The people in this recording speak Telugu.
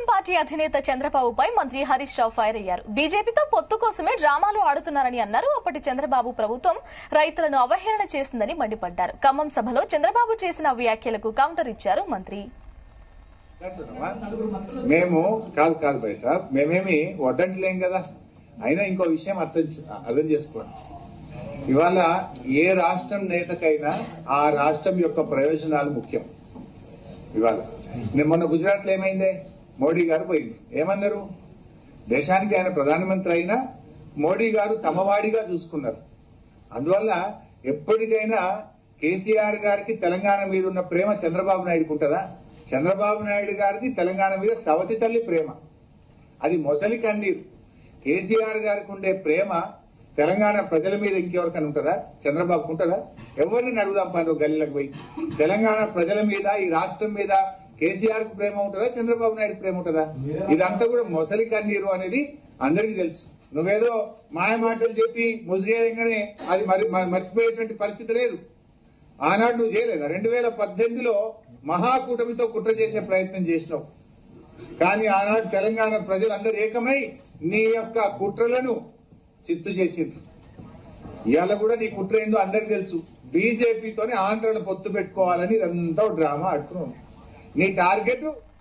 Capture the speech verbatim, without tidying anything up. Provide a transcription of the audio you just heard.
తెలుగుదేశం పార్టీ అధినేత చంద్రబాబుపై మంత్రి హరీష్ రావు ఫైర్ అయ్యారు. బీజేపీతో పొత్తు కోసమే డ్రామాలు ఆడుతున్నారని అన్నారు. అప్పటి చంద్రబాబు ప్రభుత్వం రైతులను అవహేళన చేసిందని మండిపడ్డారు. ఖమ్మం సభలో చంద్రబాబు చేసిన వ్యాఖ్యలకు కౌంటర్ ఇచ్చారు మంత్రి. మేము కాదు కాదు భాయ్ సాబ్ మేమేమి వద్దంటలేం కదా. అయినా ఇంకో విషయం అర్థం అర్థం చేసుకోండి. ఇవాళ ఏ రాష్ట్రం నేతకైనా ఆ రాష్ట్రం యొక్క ప్రయోజనాలు ముఖ్యం. ఇవాళ నేను మొన్న గుజరాత్ లో ఏమైందే, మోడీ గారు పోయింది. ఏమన్నారు? దేశానికి ఆయన ప్రధానమంత్రి అయినా మోడీ గారు తమవాడిగా చూసుకున్నారు. అందువల్ల ఎప్పటికైనా కేసీఆర్ గారికి తెలంగాణ మీద ఉన్న ప్రేమ చంద్రబాబు నాయుడుకు ఉంటుందా? చంద్రబాబు నాయుడు గారికి తెలంగాణ మీద సవతి తల్లి ప్రేమ, అది మొసలి కన్నీరు. కేసీఆర్ గారికి ఉండే ప్రేమ తెలంగాణ ప్రజల మీద ఇంకెవరికైనా ఉంటుందా? చంద్రబాబుకు ఉంటుందా? ఎవరిని అడుగుదాం పని గల్లీలకు పోయి. తెలంగాణ ప్రజల మీద, ఈ రాష్ట్రం మీద కేసీఆర్ కు ప్రేమ ఉంటుందా? చంద్రబాబు నాయుడు ప్రేమ ఉంటుందా? ఇదంతా కూడా మొసలి కన్నీరు అనేది అందరికీ తెలుసు. నువ్వేదో మాయ మాటలు చెప్పి ముసిగేయంగానే అది మరి మర్చిపోయేటువంటి పరిస్థితి లేదు. ఆనాడు నువ్వు చేయలేదా? రెండు వేల పద్దెనిమిదిలో మహాకూటమితో కుట్ర చేసే ప్రయత్నం చేసినావు. కానీ ఆనాడు తెలంగాణ ప్రజలందరూ ఏకమై నీ యొక్క కుట్రలను చిత్తు చేసిండ్రు. ఇవాళ కూడా నీ కుట్ర ఏందో అందరికి తెలుసు. బీజేపీతోనే ఆంధ్రను పొత్తు పెట్టుకోవాలని ఇదంతా డ్రామా ఆడుతున్నావు. నీ టార్గెట్